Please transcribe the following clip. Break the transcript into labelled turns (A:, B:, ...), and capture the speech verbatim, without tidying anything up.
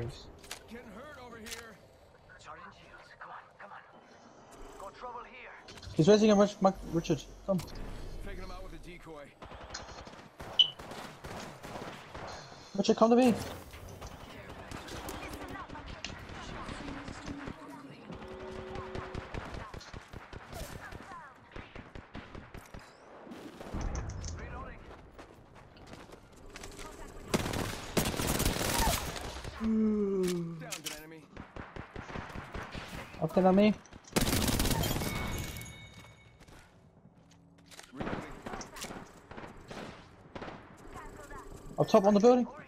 A: Bruce.
B: Getting hurt over here.
C: Charging shields. Come on, come on. Got trouble here.
A: He's raising him, Rich, Mac, Richard. Come.
B: Taking him out with a decoy.
A: Richard, come to me.
B: Downed an enemy.
A: Up there on me.
B: Reloading.
A: Up top on the building.